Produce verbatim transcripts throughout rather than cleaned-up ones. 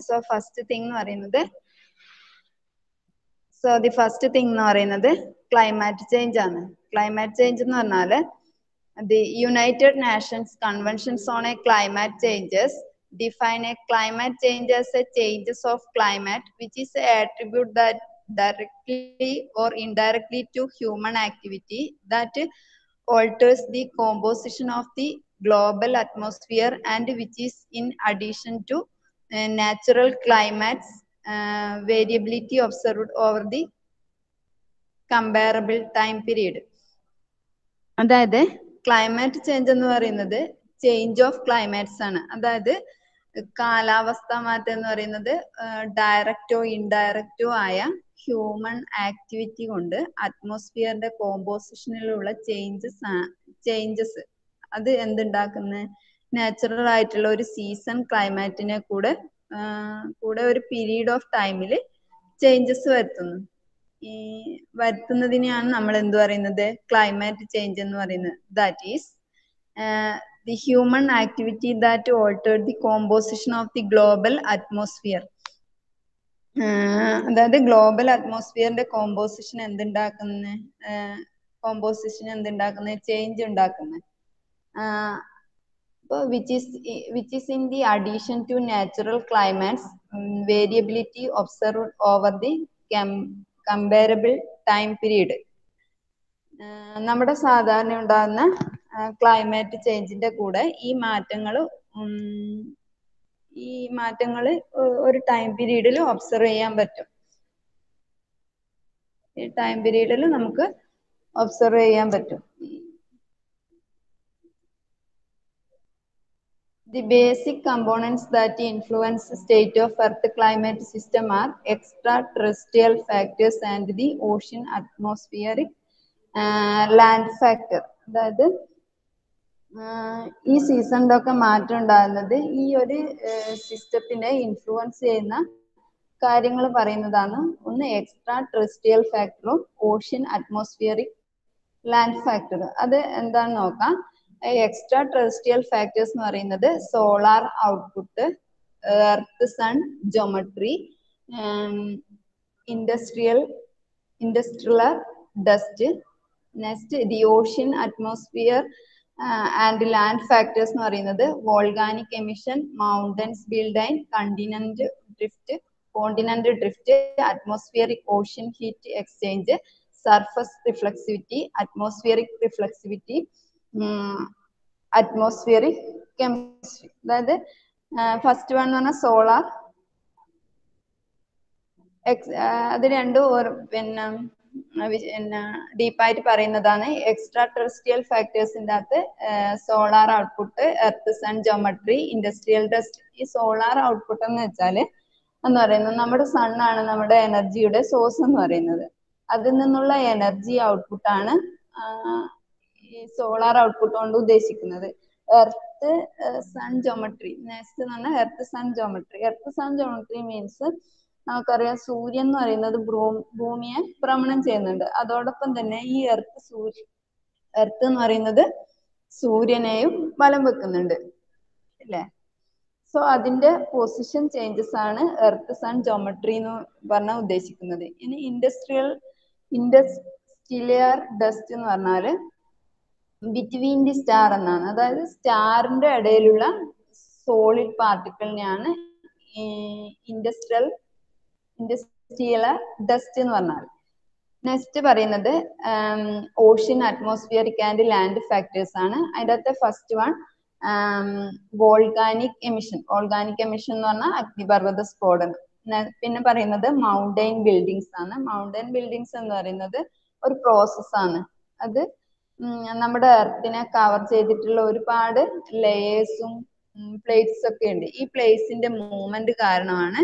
So first thing എന്ന് പറയുന്നത് So the first thing എന്ന് പറയുന്നത് climate change ആണ്. Climate change എന്ന് പറഞ്ഞാല് the United Nations Conventions on a Climate Changes define a climate change as a changes of climate which is an attribute that directly or indirectly to human activity that alters the composition of the global atmosphere and which is in addition to uh, natural climates uh, variability observed over the comparable time period. അതായത് climate change എന്ന് പറയുന്നത് change of climates ആണ്. അതായത് കാലാവസ്ഥ മാറ്റം എന്ന് പറയുന്നത് ഡയറക്റ്റോ ഇൻഡയറക്റ്റോ ആയ ഹ്യൂമൻ ആക്ടിവിറ്റി കൊണ്ട് അറ്റ്മോസ്ഫിയറിന്റെ കോമ്പോസിഷനിലുള്ള ചേഞ്ചസ് ചേഞ്ചസ് അത് എന്തുണ്ടാക്കുന്നത് നാച്ചുറൽ ആയിട്ടുള്ള ഒരു സീസൺ ക്ലൈമാറ്റിനെ കൂടെ കൂടെ ഒരു പീരീഡ് ഓഫ് ടൈമിൽ ചേഞ്ചസ് വരുത്തുന്നു. ഈ വരുത്തുന്നതിനെയാണ് നമ്മൾ എന്ത് പറയുന്നത് ക്ലൈമാറ്റ് ചേഞ്ച് എന്ന് പറയുന്നത്. That is the human activity that altered the composition of the global atmosphere. അതായത് ഗ്ലോബൽ അറ്റ്മോസ്ഫിയറിന്റെ കോമ്പോസിഷൻ എന്തുണ്ടാക്കുന്ന കോമ്പോസിഷൻ എന്തുണ്ടാക്കുന്ന ചേഞ്ച് ഉണ്ടാക്കുന്നത് which is which is in the addition to natural climates um, variability observed over the comparable time period. നമ്മുടെ സാധാരണ ഉണ്ടാകുന്ന climate ചേഞ്ചിന്റെ കൂടെ ഈ മാറ്റങ്ങൾ ഈ മാറ്റങ്ങൾ ഒരു ടൈം പീരീഡിൽ ഒബ്സർവ് ചെയ്യാൻ പറ്റും. ഈ ടൈം പീരീഡിൽ നമുക്ക് ഒബ്സർവ് ചെയ്യാൻ പറ്റും. The basic components that influence the state of Earth climate system are extraterrestrial factors and the ocean atmospheric uh, land factor. അതായത് ഈ സീസണിലൊക്കെ മാറ്റം ഉണ്ടാകുന്നത് ഈ ഒരു സിസ്റ്റത്തിനെ ഇൻഫ്ലുവൻസ് ചെയ്യുന്ന കാര്യങ്ങൾ പറയുന്നതാണ്. ഒന്ന് എക്സ്ട്രാ ടെറസ്ട്രിയൽ ഫാക്ടറും ഓഷ്യൻ അറ്റ്മോസ്ഫിയറിക് ലാൻഡ് ഫാക്ടർ. അത് എന്താണെന്ന് നോക്കാം. എക്സ്ട്രാ ടെറസ്ട്രിയൽ ഫാക്ടേഴ്സ് എന്ന് പറയുന്നത് solar output, earth sun geometry, industrial industrial dust, next the ocean atmosphere and land factors എന്ന് പറയുന്നത് volcanic emission, mountains building, continent drift continental drift, atmospheric ocean heat exchange, surface reflexivity, atmospheric reflexivity, atmospheric chemistry. അതായത് first one എന്ന് പറഞ്ഞാൽ solar, അത് രണ്ടും പിന്നെ പിന്നെ ഡീപ്പായിട്ട് പറയുന്നതാണ്. എക്സ്ട്രാ ടെറസ്ട്രിയൽ ഫാക്ടേഴ്സിൻ്റെ അകത്ത് solar output, earth sun geometry, industrial dust. ഈ സോളാർ ഔട്ട്പുട്ട് എന്ന് വെച്ചാൽ എന്ന് പറയുന്നത് നമ്മുടെ സണ്ണാണ് നമ്മുടെ എനർജിയുടെ സോഴ്സ് എന്ന് പറയുന്നത്. അതിൽ നിന്നുള്ള എനർജി ഔട്ട്പുട്ടാണ് ഈ സോളാർ ഔട്ട്പുട്ട് കൊണ്ട് ഉദ്ദേശിക്കുന്നത്. എർത്ത് സൺ ജോമെട്രി നെക്സ്റ്റ് എന്ന് പറഞ്ഞാൽ earth sun geometry. Earth sun geometry means നമുക്കറിയാം സൂര്യൻ എന്ന് പറയുന്നത് ഭൂമിയെ ഭ്രമണം ചെയ്യുന്നുണ്ട്. അതോടൊപ്പം തന്നെ ഈ എർത്ത് സൂര്യ എർത്ത് എന്ന് പറയുന്നത് സൂര്യനെയും വലം വെക്കുന്നുണ്ട് അല്ലേ. സോ അതിന്റെ പൊസിഷൻ ചേഞ്ചസ് ആണ് എർത്ത് സൺ ജോമെട്രി എന്ന് പറഞ്ഞാൽ ഉദ്ദേശിക്കുന്നത്. ഇനി ഇൻഡസ്ട്രിയൽ ഇൻഡസ്ട്രിയൽ ഡസ്റ്റ് എന്ന് പറഞ്ഞാല് ബിറ്റ്വീൻ ദി സ്റ്റാർ എന്നാണ്. അതായത് സ്റ്റാറിന്റെ ഇടയിലുള്ള സോളിഡ് പാർട്ടിക്കിളിനെയാണ് ഇൻഡസ്ട്രിയൽ ഇൻഡസ്ട്രിയൽ ഡസ്റ്റ് എന്ന് പറഞ്ഞാൽ. നെക്സ്റ്റ് പറയുന്നത് ocean atmospheric and land factors ആണ്. അതിൻ്റെ അകത്തെ first one volcanic emission. Volcanic emission എന്ന് പറഞ്ഞാൽ അഗ്നിപർവ്വത സ്ഫോടനം. പിന്നെ പറയുന്നത് മൗണ്ടൈൻ ബിൽഡിങ്സ് ആണ്. മൗണ്ടൈൻ ബിൽഡിങ്സ് എന്ന് പറയുന്നത് ഒരു പ്രോസസ് ആണ്. അത് നമ്മുടെ എർത്തിനെ കവർ ചെയ്തിട്ടുള്ള ഒരുപാട് ലെയേഴ്സും പ്ലേറ്റ്സ് ഒക്കെ ഉണ്ട്. ഈ പ്ലേറ്റ്സിന്റെ മൂവ്മെന്റ് കാരണമാണ്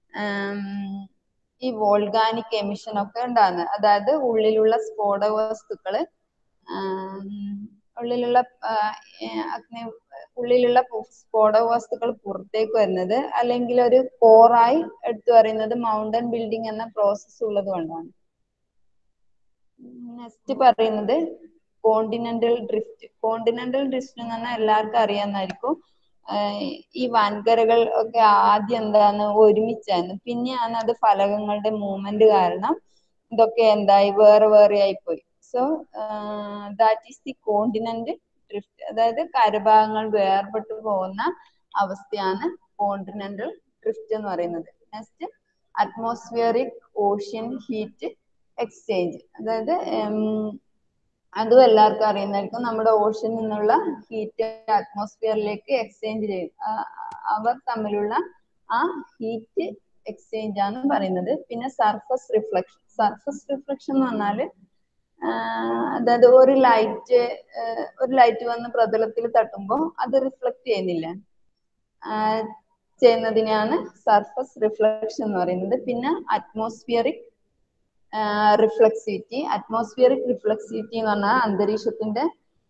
ഈ വോൾഗാനിക് എമിഷൻ ഒക്കെ ഉണ്ടാകുന്നത്. അതായത് ഉള്ളിലുള്ള സ്ഫോടക വസ്തുക്കള് ഉള്ളിലുള്ള അഗ്നി ഉള്ളിലുള്ള സ്ഫോടക വസ്തുക്കൾ പുറത്തേക്ക് വരുന്നത് അല്ലെങ്കിൽ ഒരു കോറായി എടുത്തു പറയുന്നത് മൗണ്ടൻ ബിൽഡിംഗ് എന്ന പ്രോസസ് ഉള്ളത് കൊണ്ടാണ്. നെക്സ്റ്റ് പറയുന്നത് കോണ്ടിനെന്റൽ ഡ്രിഫ്റ്റ്. കോണ്ടിനെന്റൽ ഡ്രിഫ്റ്റ് എന്ന് പറഞ്ഞാൽ എല്ലാവർക്കും അറിയാവുന്നതായിരിക്കും. ഈ വൻകരകൾ ഒക്കെ ആദ്യം എന്താണ് ഒരുമിച്ചായിരുന്നു, പിന്നെയാണ് അത് ഫലകങ്ങളുടെ മൂവ്മെന്റ് കാരണം ഇതൊക്കെ എന്തായി വേറെ വേറെ ആയിപ്പോയി. So that is the continent drift, അതായത് കരഭാഗങ്ങൾ വേർപെട്ടു പോകുന്ന അവസ്ഥയാണ് കോണ്ടിനെന്റൽ ഡ്രിഫ്റ്റ് എന്ന് പറയുന്നത്. Next atmospheric ocean heat exchange, അതായത് അതും എല്ലാവർക്കും അറിയുന്നതായിരിക്കും, നമ്മുടെ ഓഷ്യനിൽ നിന്നുള്ള ഹീറ്റ് അറ്റ്മോസ്ഫിയറിലേക്ക് എക്സ്ചേഞ്ച് ചെയ്യും, അവർ തമ്മിലുള്ള ആ ഹീറ്റ് എക്സ്ചേഞ്ച് ആണ് പറയുന്നത്. പിന്നെ സർഫസ് റിഫ്ലക്ഷൻ, സർഫസ് റിഫ്ലക്ഷൻ എന്ന് പറഞ്ഞാൽ അതായത് ഒരു ലൈറ്റ് ഒരു ലൈറ്റ് വന്ന് പ്രതലത്തിൽ തട്ടുമ്പോൾ അത് റിഫ്ലക്ട് ചെയ്യുന്നില്ല, ചെയ്യുന്നതിനെയാണ് സർഫസ് റിഫ്ലക്ഷൻ എന്ന് പറയുന്നത്. പിന്നെ അറ്റ്മോസ്ഫിയറിക് റിഫ്ലക്സിവിറ്റി, അറ്റ്മോസ്ഫിയറിക് റിഫ്ലക്സിവിറ്റി എന്ന് പറഞ്ഞാൽ അന്തരീക്ഷത്തിന്റെ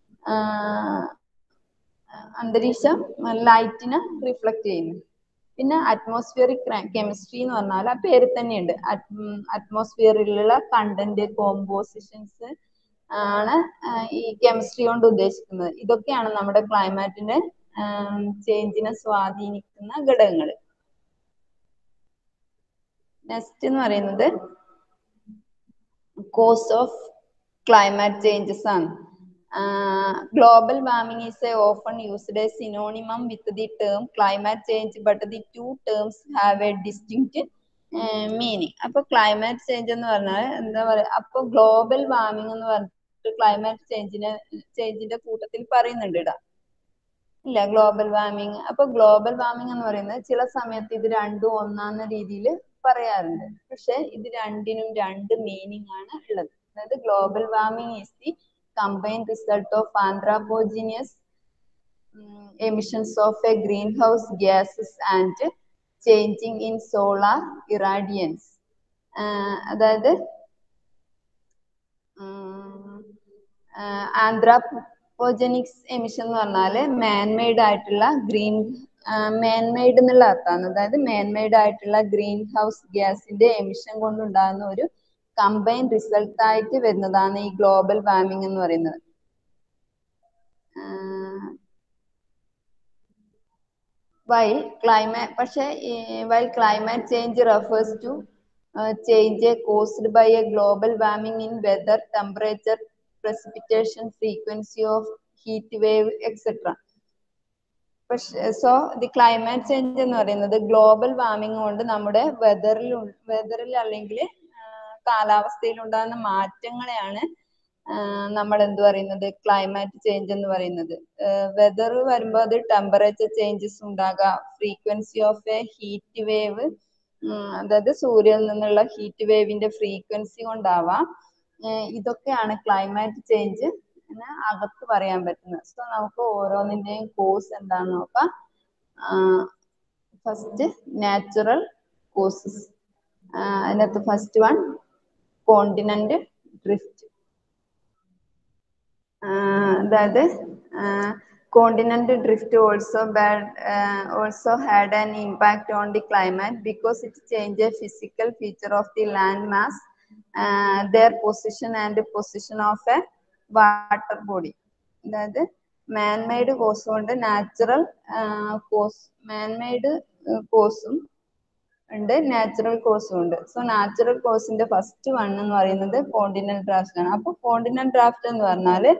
അന്തരീക്ഷം ലൈറ്റിനെ റിഫ്ലക്ട് ചെയ്യുന്നു. പിന്നെ അറ്റ്മോസ്ഫിയറിക് കെമിസ്ട്രി എന്ന് പറഞ്ഞാൽ ആ പേര് തന്നെയുണ്ട്, അറ്റ്മോസ്ഫിയറിലുള്ള കണ്ടന്റ് കോമ്പോസിഷൻസ് ആണ് ഈ കെമിസ്ട്രി കൊണ്ട് ഉദ്ദേശിക്കുന്നത്. ഇതൊക്കെയാണ് നമ്മുടെ ക്ലൈമാറ്റിന്റെ ചേഞ്ചിനെ സ്വാധീനിക്കുന്ന ഘടകങ്ങൾ. നെക്സ്റ്റ് എന്ന് പറയുന്നത് കോസ് ഓഫ് ക്ലൈമാറ്റ് ചേഞ്ചസ് ആണ്. Global warming is a often used as synonym with the term climate change, but the two terms have a distinct uh, meaning. അപ്പോൾ ക്ലൈമാറ്റ് ചേഞ്ച് എന്ന് പറഞ്ഞാൽ എന്താ പറയുക, അപ്പോൾ ഗ്ലോബൽ വാർമിംഗ് എന്ന് പറഞ്ഞിട്ട് ക്ലൈമാറ്റ് ചേഞ്ചിനെ ചേഞ്ചിന്റെ കൂട്ടത്തിൽ പറയുന്നുണ്ട് ഇടാ ഇല്ല ഗ്ലോബൽ വാർമിംഗ്. അപ്പൊ ഗ്ലോബൽ വാർമിംഗ് എന്ന് പറയുന്നത് ചില സമയത്ത് ഇത് രണ്ടും ഒന്നാന്ന രീതിയിൽ പറയാറുണ്ട്, പക്ഷെ ഇത് രണ്ടിനും രണ്ട് മീനിങ് ആണ് ഉള്ളത്. അതായത് global warming is the combined result of anthropogeneous um, emissions of a greenhouse gases and changing in solar irradiance. uh, അതായത് ആന്ത്രോപോജനിക്സ് എമിഷൻ എന്ന് പറഞ്ഞാല് മാൻമെയ്ഡ് ആയിട്ടുള്ള ഗ്രീൻ മാൻമെയ്ഡ് എന്നുള്ള അർത്ഥമാണ്. അതായത് മാൻമെയ്ഡ് ആയിട്ടുള്ള ഗ്രീൻ ഹൗസ് ഗ്യാസിന്റെ എമിഷൻ കൊണ്ടുണ്ടാകുന്ന ഒരു കമ്പൈൻ റിസൾട്ട് ആയിട്ട് വരുന്നതാണ് ഈ ഗ്ലോബൽ വാർമിംഗ് എന്ന് പറയുന്നത്. വൈൽ ക്ലൈമാറ്റ് പക്ഷെ while climate change refers to change caused by a global warming in weather, temperature, precipitation, frequency of heat wave, et cetera. So the climate change എന്ന് പറയുന്നത് global warming കൊണ്ട് നമ്മുടെ വെതറിൽ വെതറിൽ അല്ലെങ്കിൽ കാലാവസ്ഥയിൽ ഉണ്ടാകുന്ന മാറ്റങ്ങളെയാണ് നമ്മൾ എന്ത് പറയുന്നത് ക്ലൈമാറ്റ് ചേഞ്ച് എന്ന് പറയുന്നത്. വെതർ വരുമ്പോൾ അത് ടെമ്പറേച്ചർ ചേഞ്ചസ് ഉണ്ടാകാം, frequency of a heat wave, അതായത് സൂര്യനിൽ നിന്നുള്ള ഹീറ്റ് വേവിന്റെ ഫ്രീക്വൻസി കൊണ്ടാവാം. ഇതൊക്കെയാണ് ക്ലൈമാറ്റ് ചേഞ്ച് അകത്ത് പറയാൻ പറ്റുന്നത്. സോ നമുക്ക് ഓരോന്നിന്റെയും കോസ് എന്താണെന്ന് നോക്കാം. ഫസ്റ്റ് നാച്ചുറൽ കോസസ്, അതിനകത്ത് ഫസ്റ്റ് വൺ കോണ്ടിനെന്റ് ഡ്രിഫ്റ്റ്. അതായത് continental drift also bad uh, also had an impact on the climate because it changed a physical feature of the land mass, uh, their position and the position of a water body. അതായത് manmade cause കൊണ്ട് natural cause, manmade കോസും ഉണ്ട് natural കോസും ഉണ്ട്. So natural കോസിന്റെ first one എന്ന് പറയുന്നത് continental draft ആണ്. അപ്പൊ കോണ്ടിനെന്റൽ ഡ്രാഫ്റ്റ് എന്ന് പറഞ്ഞാല്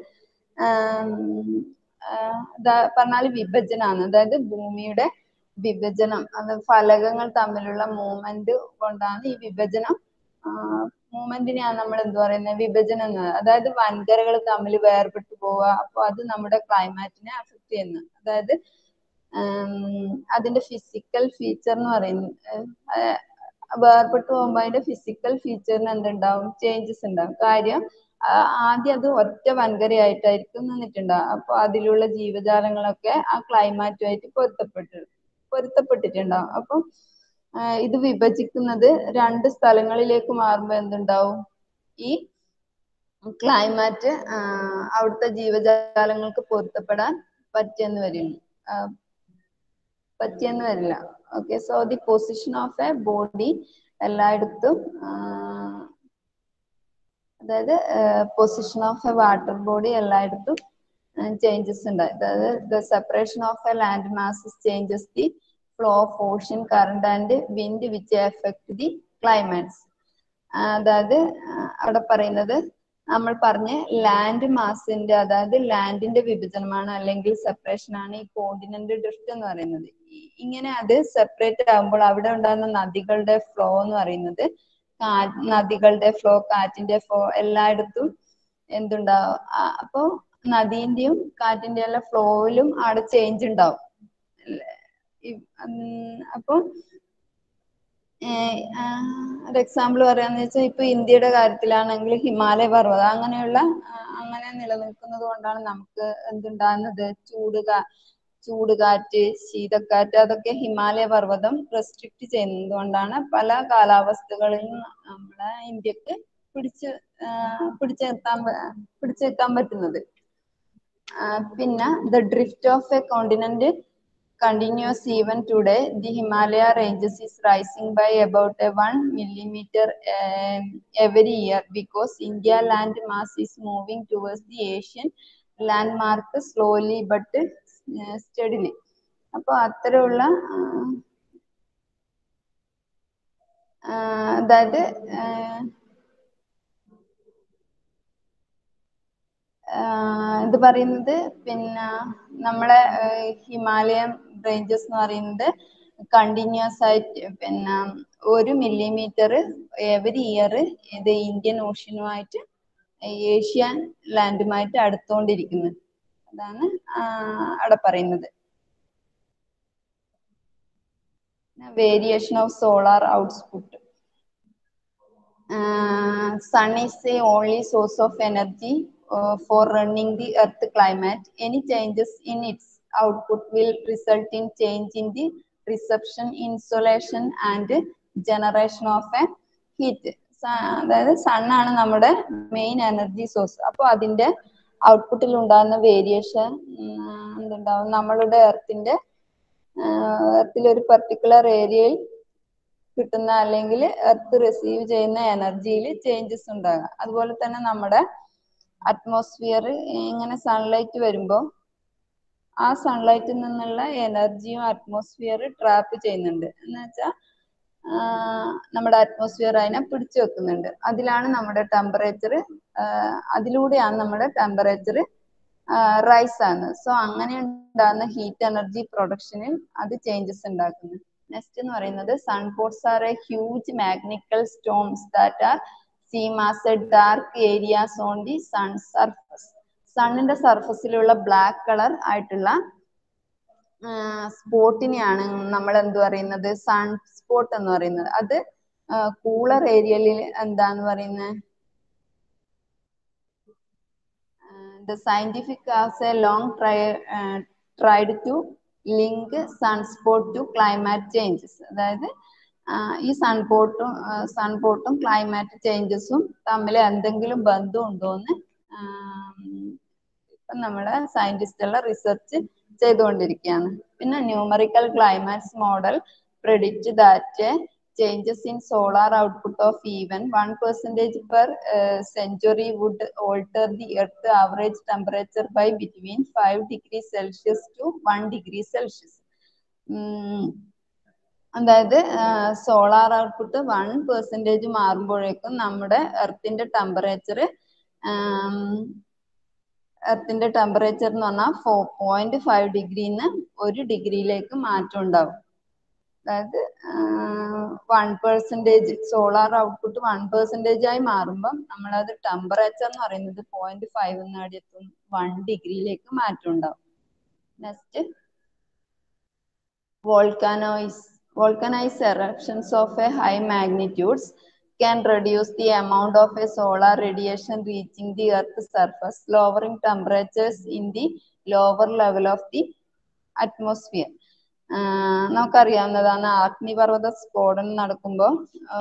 പറഞ്ഞാല് വിഭജനമാണ്. അതായത് ഭൂമിയുടെ വിഭജനം, അത് ഫലകങ്ങൾ തമ്മിലുള്ള മൂവ്മെന്റ് കൊണ്ടാണ് ഈ വിഭജനം. മൂവ്മെന്റിനെയാണ് നമ്മൾ എന്ത് പറയുന്നത് വിഭജനം എന്ന്. അതായത് വൻകരകൾ തമ്മിൽ വേർപെട്ടു പോവുക. അപ്പൊ അത് നമ്മുടെ ക്ലൈമാറ്റിനെ അഫക്ട് ചെയ്യുന്നു. അതായത് അതിന്റെ ഫിസിക്കൽ ഫീച്ചർ എന്ന് പറയുന്നത് വേർപെട്ടു പോകുമ്പോൾ അതിന്റെ ഫിസിക്കൽ ഫീച്ചറിന് എന്തുണ്ടാവും ചേഞ്ചസ് ഉണ്ടാവും. കാര്യം ആദ്യം അത് ഒറ്റ വൻകരയായിട്ടായിരിക്കും നിന്നിട്ടുണ്ടാവും. അപ്പൊ അതിലുള്ള ജീവജാലങ്ങളൊക്കെ ആ ക്ലൈമാറ്റുമായിട്ട് പൊരുത്തപ്പെട്ട് പൊരുത്തപ്പെട്ടിട്ടുണ്ടാവും. അപ്പം ഇത് വിഭജിക്കുന്നത് രണ്ട് സ്ഥലങ്ങളിലേക്ക് മാറുമ്പോൾ എന്തുണ്ടാവും, ഈ ക്ലൈമാറ്റ് അവിടുത്തെ ജീവജാലങ്ങൾക്ക് പൊരുത്തപ്പെടാൻ പറ്റിയെന്ന് വരില്ല പറ്റിയെന്ന് വരില്ല okay. So the position of a body എല്ലായിടത്തും, അതായത് position of a water body എല്ലായിടത്തും ചേഞ്ചസ് ഉണ്ടായി. അതായത് the separation of a land mass changes the flow of ocean current and wind which effect the climates. അതായത് അവിടെ പറയുന്നത് നമ്മൾ പറഞ്ഞ ലാൻഡ് മാസിന്റെ, അതായത് ലാൻഡിന്റെ വിഭജനമാണ് അല്ലെങ്കിൽ സെപ്പറേഷൻ ആണ് ഈ കോണ്ടിനെന്റ് ഡ്രിഫ്റ്റ് എന്ന് പറയുന്നത്. ഇങ്ങനെ അത് സെപ്പറേറ്റ് ആകുമ്പോൾ അവിടെ ഉണ്ടാകുന്ന നദികളുടെ ഫ്ലോ എന്ന് പറയുന്നത്, നദികളുടെ ഫ്ലോ, കാറ്റിന്റെ ഫ്ലോ എല്ലായിടത്തും എന്തുണ്ടാവും, അപ്പൊ നദീന്റെയും കാറ്റിന്റെ എല്ലാം ഫ്ലോയിലും അവിടെ ചേഞ്ച് ഉണ്ടാവും. അപ്പൊ ഒരു എക്സാമ്പിൾ പറയാന്ന് വെച്ചാൽ ഇപ്പൊ ഇന്ത്യയുടെ കാര്യത്തിലാണെങ്കിൽ ഹിമാലയ പർവ്വതം അങ്ങനെയുള്ള അങ്ങനെ നിലനിൽക്കുന്നത് കൊണ്ടാണ് നമുക്ക് എന്തുണ്ടാകുന്നത്, ചൂട് ചൂടുകാറ്റ്, ശീതക്കാറ്റ്, അതൊക്കെ ഹിമാലയ പർവ്വതം റെസ്ട്രിക്ട് ചെയ്യുന്നത് കൊണ്ടാണ് പല കാലാവസ്ഥകളിലും നമ്മുടെ ഇന്ത്യക്ക് പിടിച്ച് പിടിച്ചു നിർത്താൻ പിടിച്ചു നിർത്താൻ പറ്റുന്നത്. പിന്നെ the drift of a continent continuous even today. The Himalaya ranges is rising by about a one millimeter uh, every year because India land mass is moving towards the Asian landmark slowly but uh, steadily. അപ്പോൾ അത്തരമുള്ള അതായത് ഇത് പറയുന്നത് പിന്നെ നമ്മളെ Himalayan ranges എന്ന് പറയുന്നത് continuous ആയിട്ട് പിന്നെ ഒരു മില്ലിമീറ്റർ എവരി ഇയർ ഇത് ഇന്ത്യൻ ഓഷ്യനുമായിട്ട് ഏഷ്യൻ ലാൻഡുമായിട്ട് അടുത്തുകൊണ്ടിരിക്കുന്നത്. അതാണ് അവിടെ പറയുന്നത്. Variation of solar output. Sun is the only source of energy uh, for running the earth climate. Any changes in its output will result in change in the reception, insolation and generation of a heat. അതായത് സണ്ണാണ് നമ്മുടെ main energy source. അപ്പോൾ അതിന്റെ ഔട്ട്പുട്ടിൽ ഉണ്ടാകുന്ന variation എന്തുണ്ടാവും, നമ്മളുടെ എർത്തിന്റെ എർത്തിൽ ഒരു particular ഏരിയയിൽ കിട്ടുന്ന അല്ലെങ്കിൽ എർത്ത് റിസീവ് ചെയ്യുന്ന എനർജിയിൽ ചേഞ്ചസ് ഉണ്ടാകാം. അതുപോലെ തന്നെ നമ്മുടെ അറ്റ്മോസ്ഫിയർ ഇങ്ങനെ സൺലൈറ്റ് വരുമ്പോൾ ആ സൺലൈറ്റിൽ നിന്നുള്ള എനർജിയും അറ്റ്മോസ്ഫിയർ ട്രാപ്പ് ചെയ്യുന്നുണ്ട്. എന്ന് വെച്ചാൽ നമ്മുടെ അറ്റ്മോസ്ഫിയർ അതിനെ പിടിച്ചു വെക്കുന്നുണ്ട്. അതിലാണ് നമ്മുടെ ടെമ്പറേച്ചർ, അതിലൂടെയാണ് നമ്മുടെ ടെമ്പറേച്ചർ റൈസ് ആകുന്നത്. സോ അങ്ങനെ ഉണ്ടാകുന്ന ഹീറ്റ് എനർജി പ്രൊഡക്ഷനിൽ അത് ചേഞ്ചസ് ഉണ്ടാക്കുന്നത്. നെക്സ്റ്റ് എന്ന് പറയുന്നത് sunspots are a huge magnetic storms that are seem as a dark areas on the sun surface. സണ്ണിന്റെ സർഫസിലുള്ള ബ്ലാക്ക് കളർ ആയിട്ടുള്ള സ്പോട്ടിനെയാണ് നമ്മൾ എന്ത് പറയുന്നത്, സൺ സ്പോട്ട് എന്ന് പറയുന്നത്. അത് കൂളർ ഏരിയയിൽ എന്താന്ന് പറയുന്നത്, the scientific has a long try, uh, tried to link sunspot to climate changes. അതായത് ഈ സൺപോട്ടും സൺപോട്ടും ക്ലൈമാറ്റ് ചേഞ്ചസും തമ്മിൽ എന്തെങ്കിലും ബന്ധം ഉണ്ടോന്ന് ഇപ്പം നമ്മുടെ സയന്റിസ്റ്റുകൾ റിസർച്ച് ചെയ്തുകൊണ്ടിരിക്കുകയാണ്. പിന്നെ numerical climates model predict that changes in solar output of even one percentage per uh, century would alter the earth average temperature by between five degrees Celsius to one degree Celsius. അതായത് solar output one percentage മാറുമ്പോഴേക്കും നമ്മുടെ എർത്തിന്റെ temperature എർത്തിന്റെ temperature എന്ന് പറഞ്ഞാൽ four point five ഡിഗ്രിന്ന് ഒരു ഡിഗ്രിയിലേക്ക് മാറ്റം ഉണ്ടാവും. അതായത് one percentage solar output one percentage ആയി മാറുമ്പം നമ്മളത് ടെമ്പറേച്ചർ എന്ന് പറയുന്നത് പോയിന്റ് ഫൈവ് നേടിയെത്തും വൺ ഡിഗ്രിയിലേക്ക് മാറ്റം ഉണ്ടാവും. Next volcanoes. Volcanized eruptions of a high magnitudes can reduce the amount of a solar radiation reaching the Earth's surface, lowering temperatures in the lower level of the atmosphere. നമുക്കറിയാവുന്നതാണ് അഗ്നിപർവ്വത സ്ഫോടനം നടക്കുമ്പോൾ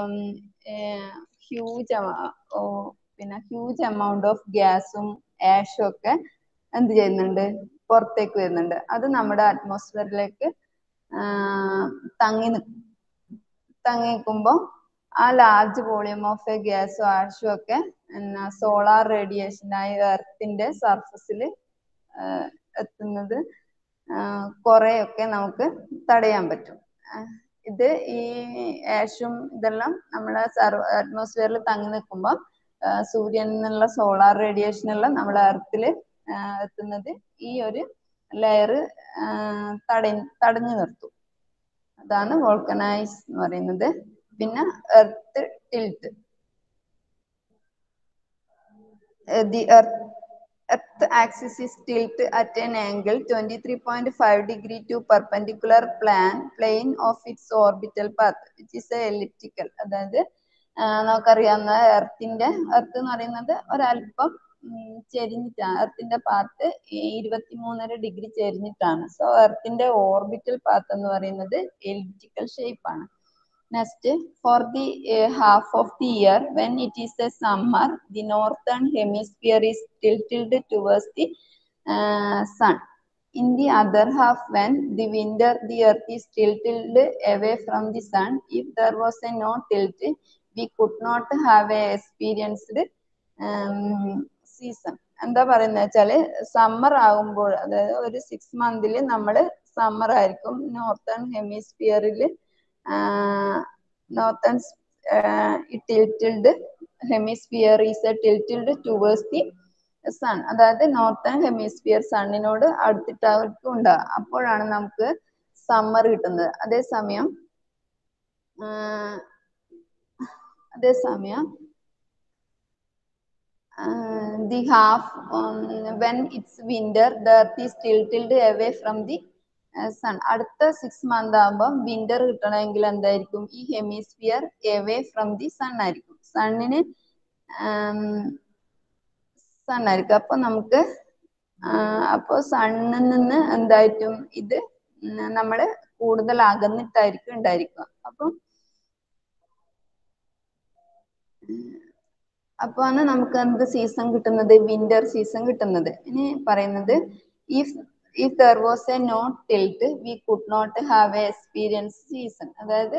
huge പിന്നെ huge amount of ഗ്യാസും ആഷും ഒക്കെ എന്ത് ചെയ്യുന്നുണ്ട്, പുറത്തേക്ക് വരുന്നുണ്ട്. അത് നമ്മുടെ അറ്റ്മോസ്ഫിയറിലേക്ക് തങ്ങി തങ്ങി നിൽക്കുമ്പോൾ ആ ലാർജ് വോളിയം ഓഫ് എ ഗ്യാസും ആഷും ഒക്കെ സോളാർ റേഡിയേഷനായി എർത്തിന്റെ സർഫസിൽ എത്തുന്നത് കുറെയൊക്കെ നമുക്ക് തടയാൻ പറ്റും. ഇത് ഈ ആഷും ഇതെല്ലാം നമ്മളെ അറ്റ്മോസ്ഫിയറിൽ തങ്ങി നിൽക്കുമ്പോൾ സൂര്യനിൽ നിന്നുള്ള സോളാർ റേഡിയേഷൻ എല്ലാം നമ്മളെ എർത്തിൽ എത്തുന്നത് ഈ ഒരു ലെയർ തട തടഞ്ഞു നിർത്തും. അതാണ് വോൾക്കനൈസ് എന്ന് പറയുന്നത്. പിന്നെ earth tilt. The earth, earth axis is tilted at an angle twenty-three point five degree to perpendicular plane plane of its orbital path, which is a elliptical. അതായത് നമുക്കറിയാവുന്ന എർത്തിന്റെ എർത്ത് എന്ന് പറയുന്നത് ഒരല്പം ചെരിഞ്ഞിട്ടാണ്. എർത്തിന്റെ പാത്ത് ഇരുപത്തിമൂന്നര ഡിഗ്രി ചെരിഞ്ഞിട്ടാണ്. സോ എർത്തിന്റെ ഓർബിറ്റൽ പാത്ത് എന്ന് പറയുന്നത് എലിപ്റ്റിക്കൽ ഷേപ്പ് ആണ്. Next, for the uh, half of the year when it is a summer, the northern hemisphere is tilted towards the uh, sun. In the other half, when the winter, the earth is tilted away from the sun. If there was a no tilt, we could not have a experienced um, season. എന്താ പറയുന്നത് വെച്ചാല് summer ആകുമ്പോൾ, അതായത് ഒരു six മന്തിൽ നമ്മൾ summer ആയിരിക്കും. Northern ഹെമിസ്ഫിയറിൽ northern uh, tilted hemisphere is a tilted towards the sun. അതായത് നോർത്തേൺ ഹെമിസ്ഫിയർ സണ്ണിനോട് അടുത്തിട്ടായിരിക്കും ഉണ്ടാവുക. അപ്പോഴാണ് നമുക്ക് സമ്മർ കിട്ടുന്നത്. അതേസമയം അതേസമയം the half um, when it's winter, the earth is tilted away from the sun. അടുത്ത സിക്സ് മന്ത് ആകുമ്പോൾ വിന്റർ കിട്ടണമെങ്കിൽ എന്തായിരിക്കും? ഈ hemisphere away from the sun ആയിരിക്കും. സണ്ണിന് സൺ ആയിരിക്കും. അപ്പൊ നമുക്ക് അപ്പൊ സണ്ണിൽ നിന്ന് എന്തായിട്ടും ഇത് നമ്മള് കൂടുതൽ അകന്നിട്ടായിരിക്കും ഉണ്ടായിരിക്കുക. അപ്പം അപ്പൊ ആണ് നമുക്ക് എന്ത് സീസൺ കിട്ടുന്നത്? വിന്റർ സീസൺ കിട്ടുന്നത്. ഇനി പറയുന്നത് if if there was a no tilt, we could not have a experienced season. അതായത്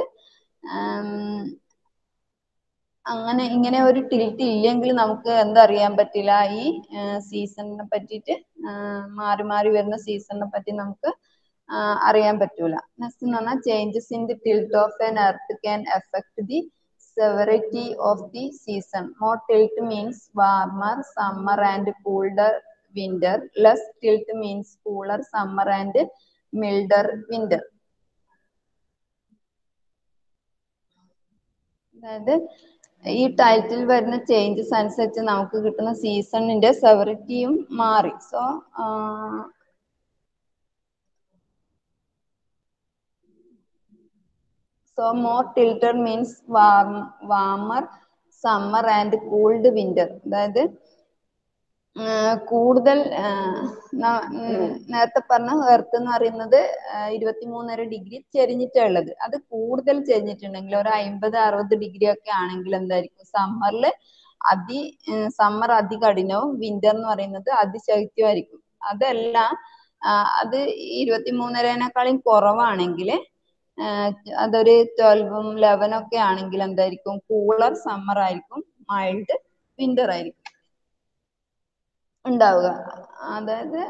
അങ്ങനെ ഇങ്ങനെ ഒരു ടിൽറ്റ് ഇല്ലെങ്കിൽ നമുക്ക് എന്തറിയാൻ പറ്റില്ല? ഈ സീസണിനെ പറ്റിയിട്ട്, മാറി മാറി വരുന്ന സീസണിനെ പറ്റി നമുക്ക് അറിയാൻ പറ്റൂല. നെക്സ്റ്റ് എന്ന് പറഞ്ഞാൽ changes in the tilt of an earth can effect the severity of the season. More tilt means warmer summer and colder winter. Less tilt means cooler summer and milder winter. അതായത് ഈ title വരുന്ന changes അനുസരിച്ച് നമുക്ക് കിട്ടുന്ന സീസണിന്റെ സെവറിറ്റിയും മാറി. So so more tilted means warm, warmer summer and cold winter. അതായത് കൂടുതൽ നേരത്തെ പറഞ്ഞ എർത്ത് എന്ന് പറയുന്നത് ഇരുപത്തിമൂന്നര ഡിഗ്രി ചെരിഞ്ഞിട്ടുള്ളത്. അത് കൂടുതൽ ചെരിഞ്ഞിട്ടുണ്ടെങ്കിൽ ഒരു അമ്പത് അറുപത് ഡിഗ്രി ഒക്കെ ആണെങ്കിൽ എന്തായിരിക്കും? സമ്മറിൽ അതി സമ്മർ അതികഠിനവും വിന്റർ എന്ന് പറയുന്നത് അതിശൈത്യമായിരിക്കും. അതല്ല, അത് ഇരുപത്തിമൂന്നരേനേക്കാളും കുറവാണെങ്കിൽ, അതൊരു ട്വൽവും ലെവനും ഒക്കെ ആണെങ്കിൽ എന്തായിരിക്കും? കൂളർ സമ്മർ ആയിരിക്കും, മൈൽഡ് വിന്റർ ആയിരിക്കും ഉണ്ടാവുക. അതായത്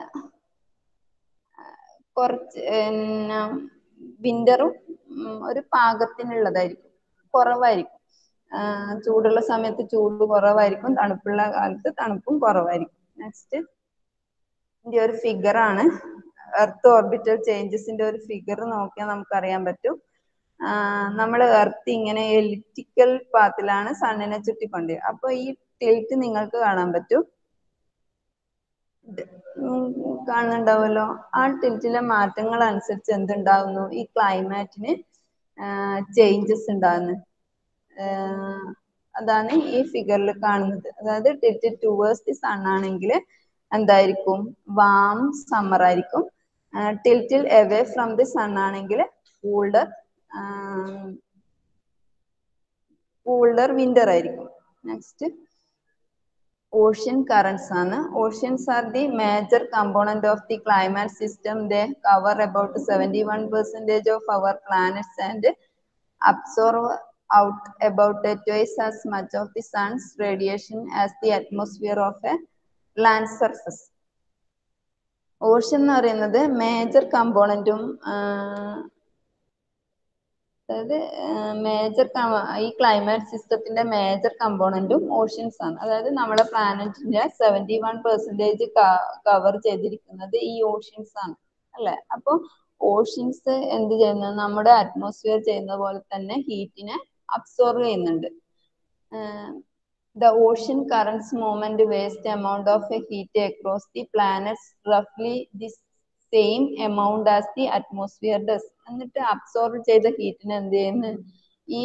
കുറച്ച് വിന്ററും ഒരു പാകത്തിനുള്ളതായിരിക്കും, കുറവായിരിക്കും. ചൂടുള്ള സമയത്ത് ചൂട് കുറവായിരിക്കും, തണുപ്പുള്ള കാലത്ത് തണുപ്പും കുറവായിരിക്കും. നെക്സ്റ്റ് ഇതിന്റെ ഒരു ഫിഗർ ആണ്. എർത്ത് ഓർബിറ്റൽ ചേഞ്ചസിന്റെ ഒരു ഫിഗർ നോക്കിയാൽ നമുക്കറിയാൻ പറ്റും. നമ്മൾ എർത്ത് ഇങ്ങനെ എലിപ്റ്റിക്കൽ പാത്തിലാണ് സണ്ണിനെ ചുറ്റിക്കൊണ്ട്. അപ്പൊ ഈ ടിൽറ്റ് നിങ്ങൾക്ക് കാണാൻ പറ്റും, കാണുന്നുണ്ടാവുമല്ലോ. ആ ടിൽറ്റിലെ മാറ്റങ്ങൾ അനുസരിച്ച് എന്തുണ്ടാവുന്നു? ഈ ക്ലൈമാറ്റിന് ചേഞ്ചസ് ഉണ്ടാകുന്നു. അതാണ് ഈ ഫിഗറിൽ കാണുന്നത്. അതായത് ടിൽറ്റ് ടുവേഴ്സ് ദി സൺ ആണെങ്കിൽ എന്തായിരിക്കും? വാം സമ്മർ ആയിരിക്കും. ടിൽറ്റിൽ എവേ ഫ്രം ദി സൺ ആണെങ്കിൽ കൂൾഡർ കൂൾഡർ വിന്റർ ആയിരിക്കും. നെക്സ്റ്റ് ഓഷ്യൻ കറന്റ്സ് ആണ്. Oceans are the major component of the climate system. They cover about seventy one percentage of our planets and absorb out about twice as much of the sun's radiation as the atmosphere of a land surface. Ocean എന്ന് പറയുന്നത് major കമ്പോണന്റും അതായത് major ഈ climate സിസ്റ്റത്തിന്റെ major കമ്പോണന്റും oceans ആണ്. അതായത് നമ്മുടെ പ്ലാനറ്റിന്റെ seventy one percentage cover ചെയ്തിരിക്കുന്നത് ഈ ഓഷ്യൻസ് ആണ് അല്ലെ. അപ്പൊ ഓഷ്യൻസ് എന്ത് ചെയ്യുന്നത്, നമ്മുടെ അറ്റ്മോസ്ഫിയർ ചെയ്യുന്ന പോലെ തന്നെ ഹീറ്റിനെ അബ്സോർവ് ചെയ്യുന്നുണ്ട്. The ocean currents movement vast amount of heat across the planets roughly the same amount as the atmosphere does. എന്നിട്ട് അബ്സോർബ് ചെയ്ത ഹീറ്റിനെ എന്ത് ചെയ്യുന്നു, ഈ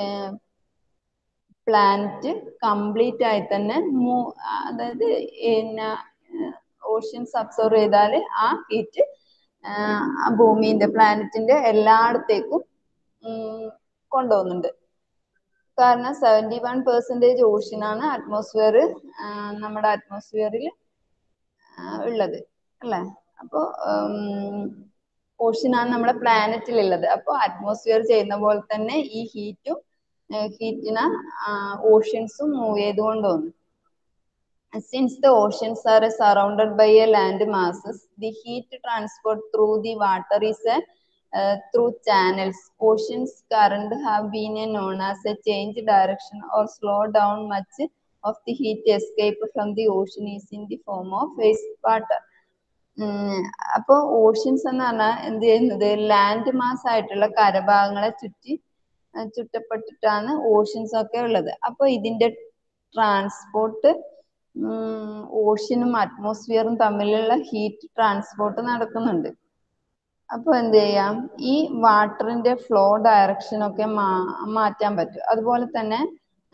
പ്ലാനറ്റ് കംപ്ലീറ്റ് ആയി തന്നെ അതായത് ഓഷ്യൻസ് അബ്സോർവ് ചെയ്താൽ ആ ഹീറ്റ് ഭൂമിന്റെ പ്ലാനറ്റിന്റെ എല്ലായിടത്തേക്കും കൊണ്ടുപോകുന്നുണ്ട്. കാരണം സെവന്റി വൺ പെർസെന്റേജ് ഓഷ്യനാണ് അറ്റ്മോസ്ഫിയർ നമ്മുടെ അറ്റ്മോസ്ഫിയറിൽ ഉള്ളത് അല്ലെ. അപ്പോൾ ഓഷ്യനാണ് നമ്മുടെ പ്ലാനറ്റിൽ ഉള്ളത്. അപ്പോൾ അറ്റ്മോസ്ഫിയർ ചെയ്യുന്ന പോലെ തന്നെ ഈ ഹീറ്റും ഹീറ്റിനെ ഓഷ്യൻസും മൂവ് ചെയ്തുകൊണ്ട് വന്നു. Since the oceans are surrounded by a land masses, the heat transport through the water is a uh, through channels. Oceans current have been known as a change direction or slow down much of the heat escape from the ocean is in the form of waste water. അപ്പോൾ oceans എന്ന് പറഞ്ഞാൽ എന്ത് ചെയ്യുന്നത്, land mass ആയിട്ടുള്ള കരഭാഗങ്ങളെ ചുറ്റി ചുറ്റപ്പെട്ടിട്ടാണ് oceans ഒക്കെ ഉള്ളത്. അപ്പൊ ഇതിന്റെ ട്രാൻസ്പോർട്ട് ഓഷ്യനും അറ്റ്മോസ്ഫിയറും തമ്മിലുള്ള ഹീറ്റ് ട്രാൻസ്പോർട്ട് നടക്കുന്നുണ്ട്. അപ്പൊ എന്ത് ചെയ്യാം, ഈ വാട്ടറിന്റെ ഫ്ലോ ഡയറക്ഷൻ ഒക്കെ മാ മാറ്റാൻ പറ്റും. അതുപോലെ തന്നെ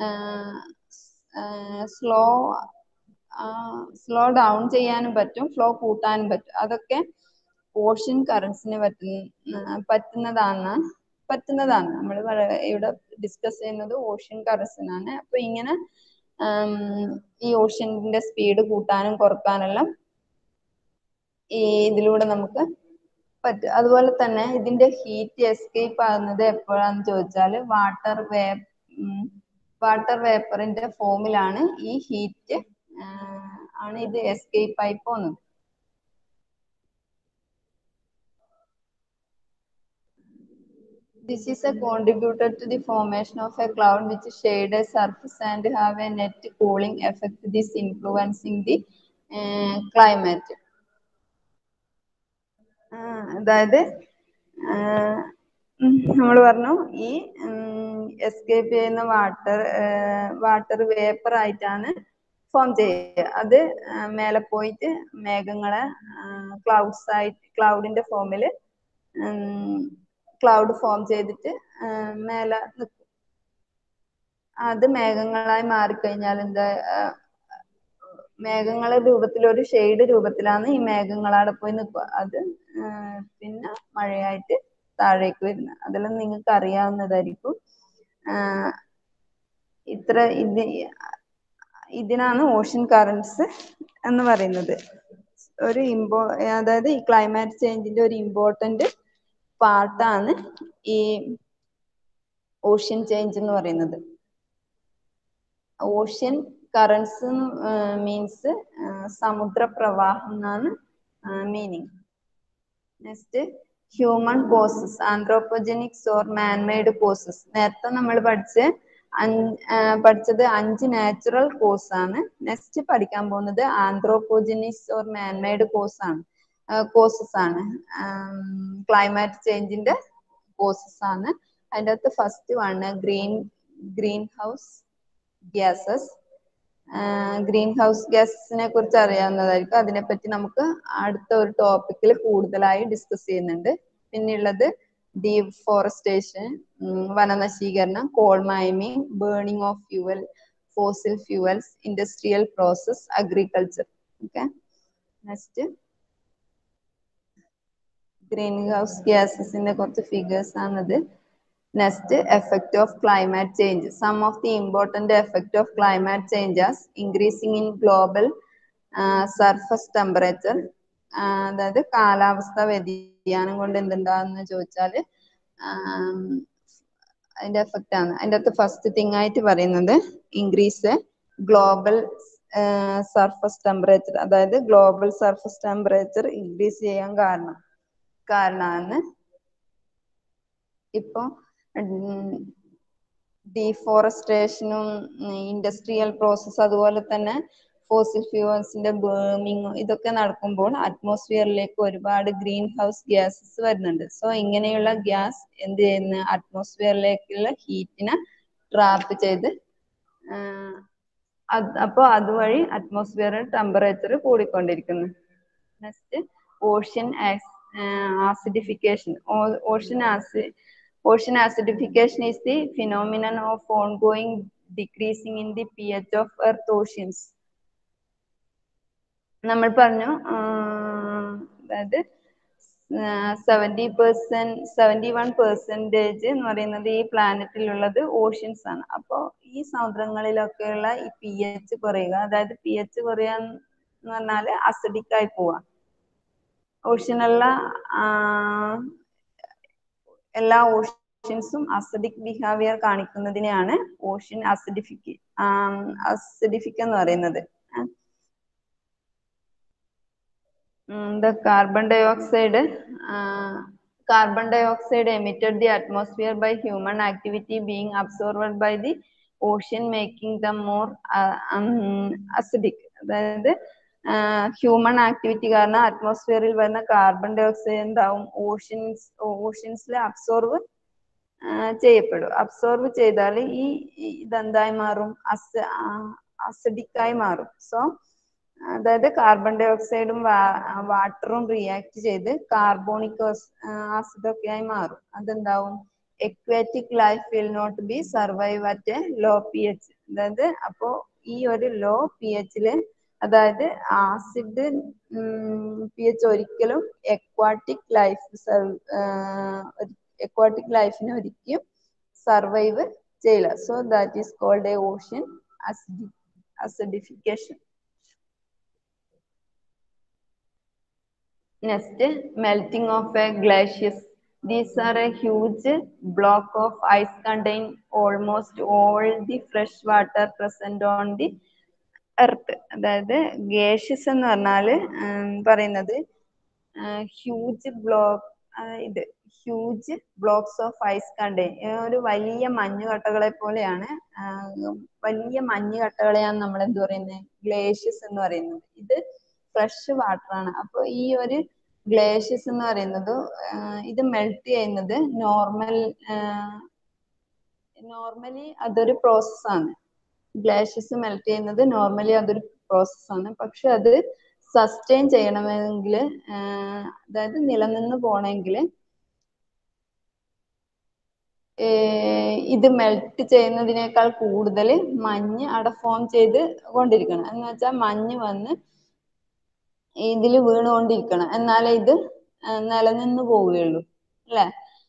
സ്ലോ സ്ലോ ഡൗൺ ചെയ്യാനും പറ്റും, ഫ്ലോ കൂട്ടാനും പറ്റും. അതൊക്കെ ഓഷ്യൻ കറൻസിന് പറ്റുന്ന പറ്റുന്നതാണ് പറ്റുന്നതാണ് നമ്മൾ ഇവിടെ ഡിസ്കസ് ചെയ്യുന്നത് ഓഷ്യൻ കറൻസിനാണ്. അപ്പൊ ഇങ്ങനെ ഈ ഓഷ്യന്റെ സ്പീഡ് കൂട്ടാനും കുറക്കാനെല്ലാം ഈ ഇതിലൂടെ നമുക്ക് പറ്റും. അതുപോലെ തന്നെ ഇതിന്റെ ഹീറ്റ് എസ്കേപ്പ് ആകുന്നത് എപ്പോഴാന്ന് ചോദിച്ചാൽ വാട്ടർ വേ വാട്ടർ വേപ്പറിന്റെ ഫോമിലാണ് ഈ ഹീറ്റ് ആണ് ഇത് എസ്കേപ്പ് ആയി പോകുന്നത്. This is a contributor to the formation of a cloud which shade a surface and have a net cooling effect, this influencing the uh, climate. അതായത് നമ്മൾ പറഞ്ഞു ഈ എസ്കേപ്പ് ചെയ്യുന്ന വാട്ടർ വാട്ടർ വേപ്പർ ആയിട്ടാണ് ഫോം ചെയ്യുക. അത് മേലെ പോയിട്ട് മേഘങ്ങളെ ക്ലൗഡ്സ് ആയിട്ട് ക്ലൗഡിന്റെ ഫോമില് ക്ലൗഡ് ഫോം ചെയ്തിട്ട് മേലെ നിൽക്കും. അത് മേഘങ്ങളായി മാറിക്കഴിഞ്ഞാൽ എന്താ, മേഘങ്ങളുടെ രൂപത്തിൽ ഒരു ഷെയ്ഡ് രൂപത്തിലാണ് ഈ മേഘങ്ങളവിടെ പോയി നിൽക്കുക. അത് പിന്നെ മഴയായിട്ട് താഴേക്ക് വരുന്നത്. അതെല്ലാം നിങ്ങൾക്ക് അറിയാവുന്നതായിരിക്കും. ഇത്ര ഇത് ഇതിനാണ് ഓഷ്യൻ കറൻസ് എന്ന് പറയുന്നത്. ഒരു ഇമ്പോ അതായത് ഈ ക്ലൈമാറ്റ് ചേഞ്ചിന്റെ ഒരു ഇമ്പോർട്ടന്റ് പാർട്ടാണ് ഈ ഓഷ്യൻ ചേഞ്ച് എന്ന് പറയുന്നത്. ഓഷ്യൻ കറൻസ് മീൻസ് സമുദ്ര പ്രവാഹം എന്നാണ് meaning. Next human causes, anthropogenics or manmade causes. നേരത്തെ നമ്മൾ പഠിച്ച് പഠിച്ചത് അഞ്ച് നാച്ചുറൽ കോസ് ആണ്. നെക്സ്റ്റ് പഠിക്കാൻ പോകുന്നത് ആന്ത്രോപോജനിക്സ് ഓർ മാൻമെയ്ഡ് കോസ് ആണ് കോസസ് ആണ് ക്ലൈമാറ്റ് ചേഞ്ചിന്റെ കോസസ് ആണ്. അതിൻ്റെ അകത്ത് first one green greenhouse gases. Greenhouse ഗ്യാസിനെ കുറിച്ച് അറിയാവുന്നതായിരിക്കും. അതിനെപ്പറ്റി നമുക്ക് അടുത്ത ഒരു ടോപ്പിക്കിൽ കൂടുതലായി ഡിസ്കസ് ചെയ്യുന്നുണ്ട്. പിന്നെയുള്ളത് ഡീഫോറസ്റ്റേഷൻ, വനനശീകരണം, coal mining, burning of fuel, fossil fuels, industrial process, agriculture. Okay, next greenhouse ഗ്യാസസിന്റെ കുറച്ച് ഫിഗേഴ്സ് ആണത്. Next, effect of climate change. Some of the important effect of climate change is increasing in global uh, surface temperature. അതായത് കാലാവസ്ഥ വ്യതിയാനം കൊണ്ട് എന്തുണ്ടാകുന്ന ചോദിച്ചാൽ അതിന്റെ effect ആണ്. അതിൻ്റെ അകത്ത് ഫസ്റ്റ് തിങ് ആയിട്ട് പറയുന്നത് ഇൻക്രീസ് ഗ്ലോബൽ സർഫസ് ടെമ്പറേച്ചർ, അതായത് ഗ്ലോബൽ സർഫസ് ടെമ്പറേച്ചർ ഇൻക്രീസ് ചെയ്യാൻ കാരണം കാരണമാണ്. ഇപ്പൊ ഡീഫോറസ്റ്റേഷനും ഇൻഡസ്ട്രിയൽ പ്രോസസ് അതുപോലെ തന്നെ ഫോസിൽ ഫ്യൂവൽസിന്റെ ബേണിങ് ഇതൊക്കെ നടക്കുമ്പോൾ അറ്റ്മോസ്ഫിയറിലേക്ക് ഒരുപാട് ഗ്രീൻ ഹൗസ് ഗ്യാസസ് വരുന്നുണ്ട്. സോ ഇങ്ങനെയുള്ള ഗ്യാസ് എന്ത് ചെയ്യുന്ന അറ്റ്മോസ്ഫിയറിലേക്കുള്ള ഹീറ്റിനെ ട്രാപ്പ് ചെയ്ത് അപ്പോൾ അതുവഴി അറ്റ്മോസ്ഫിയർ ടെമ്പറേച്ചർ കൂടിക്കൊണ്ടിരിക്കുന്നു. Next ocean acidification. ഓഷ്യൻ ആസി Ocean acidification is the phenomenon of ongoing decreasing in the pH of earth oceans. നമ്മൾ പറഞ്ഞു അതായത് seventy percent seventy one percentage എന്ന് പറയുന്നത് ഈ പ്ലാനറ്റിലുള്ളത് ഓഷ്യൻസ് ആണ്. അപ്പോൾ ഈ സമുദ്രങ്ങളിലൊക്കെയുള്ള ഈ പി എച്ച് കുറയുക, അതായത് പി എച്ച് കുറയുക എന്ന് പറഞ്ഞാൽ അസിഡിക് ആയി പോവാ. ഓഷ്യനുള്ള എല്ലാ ഓഷ്യൻസും അസിഡിക് ബിഹേവിയർ കാണിക്കുന്നതിനെയാണ് ഓഷ്യൻ അസിഡിഫിക് അസിഡിഫിക് എന്ന് പറയുന്നത്. The carbon dioxide uh, carbon dioxide emitted the atmosphere by human activity being absorbed by the ocean, making them more uh, um, acidic. അതായത് ഹ്യൂമൻ ആക്ടിവിറ്റി കാരണം അറ്റ്മോസ്ഫിയറിൽ വരുന്ന കാർബൺ ഡൈ ഓക്സൈഡ് എന്താവും ഓഷ്യൻസ് ഓഷ്യൻസിൽ അബ്സോർവ് ചെയ്യപ്പെടും. അബ്സോർവ് ചെയ്താൽ ഈ ഇതെന്തായി മാറും, അസ് അസിഡിക്കായി മാറും. സോ അതായത് കാർബൺ ഡൈ ഓക്സൈഡും വാട്ടറും റിയാക്ട് ചെയ്ത് കാർബോണിക് ആസിഡ് ഒക്കെ ആയി മാറും. അതെന്താവും aquatic life will not be survive at a low P H. അതായത് അപ്പോ ഈ ഒരു ലോ പി എച്ചില് അതായത് ആസിഡ് പി എച്ച് ഒരിക്കലും എക്വാറ്റിക് ലൈഫ് എക്വാറ്റിക് ലൈഫിനെ ഒരിക്കലും സർവൈവ് ചെയ്യില്ല. So that is called a ocean acidification. Next, melting of a glaciers. These are a huge block of ice contain almost all the fresh water present on the earth. അതായത് ഗ്ലേഷ്യസ് എന്ന് പറഞ്ഞാൽ പറയുന്നത് huge block ഇത് huge blocks of ice contain ഒരു വലിയ മഞ്ഞുകട്ടകളെ പോലെയാണ്. വലിയ മഞ്ഞുകട്ടകളെയാണ് നമ്മൾ എന്ത് പറയുന്നത് ഗ്ലേഷ്യസ് എന്ന് പറയുന്നത്. ഇത് ഫ്രഷ് വാട്ടർ ആണ്. അപ്പോൾ ഈ ഒരു ഗ്ലേഷ്യസ് എന്ന് പറയുന്നത് ഇത് മെൽറ്റ് ചെയ്യുന്നത് നോർമൽ നോർമലി അതൊരു പ്രോസസ്സാണ്. ഗ്ലേഷ്യസ് മെൽറ്റ് ചെയ്യുന്നത് നോർമലി അതൊരു പ്രോസസ്സാണ്. പക്ഷെ അത് സസ്റ്റെയിൻ ചെയ്യണമെങ്കിൽ അതായത് നിലനിന്ന് പോകണമെങ്കിൽ ഇത് മെൽറ്റ് ചെയ്യുന്നതിനേക്കാൾ കൂടുതൽ മഞ്ഞ് അവിടെ ഫോം ചെയ്ത് കൊണ്ടിരിക്കണം. എന്ന് വെച്ചാൽ മഞ്ഞ് വന്ന് ഇതിൽ വീണുകൊണ്ടിരിക്കണം, എന്നാലേ ഇത് നിലനിന്ന് പോവുകയുള്ളൂ അല്ലെ.